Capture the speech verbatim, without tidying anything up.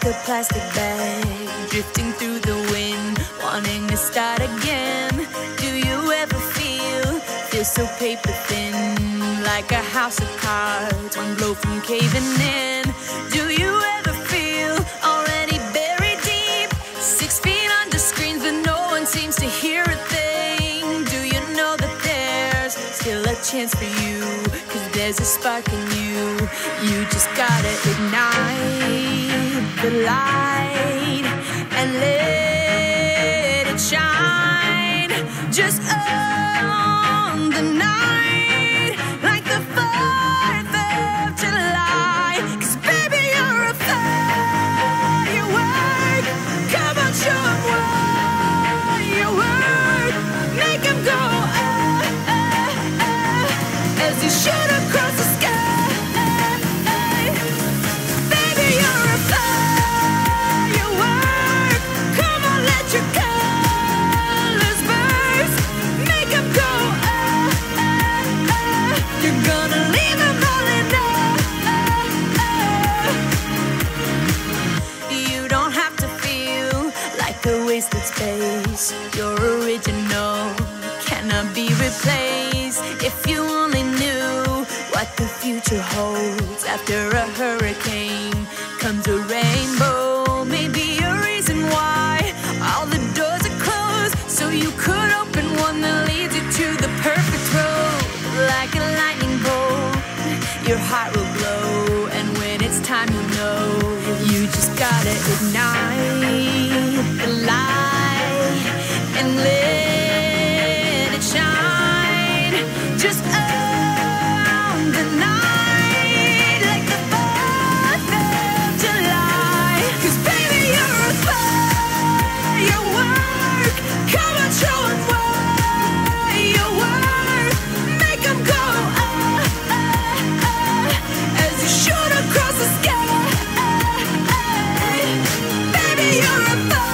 a plastic bag, drifting through the wind, wanting to start again. Do you ever feel, feel so paper thin, like a house of cards, one blow from caving in? Do you ever feel already buried deep, six feet under screens but no one seems to hear a thing? Do you know that there's still a chance for you, cause there's a spark in you. You just gotta ignite the light and let it shine. Just own the night like the fourth of July. Cause baby, you're a firework. Come on, show 'em what you work. Make 'em go ah, ah, ah, as you shoot across the sky. Baby, you're a firework. Come on, let your colors burst. Make 'em go ah, ah, ah. You're gonna leave 'em all in awe. You don't have to feel like a wasted space. You're original, cannot be replaced. If you only knew what the future holds. After a hurricane comes a rainbow. Maybe a reason why all the doors are closed, so you could open one that leads you to the perfect road. Like a lightning bolt, your heart will glow, and when it's time you'll know. You just gotta ignite the light and let it shine. Just own the night like the fourth of July. Cause baby, you're a firework. Come on, show 'em what you work. Make 'em go ah, ah, ah, as you shoot across the sky. Baby, you're a firework.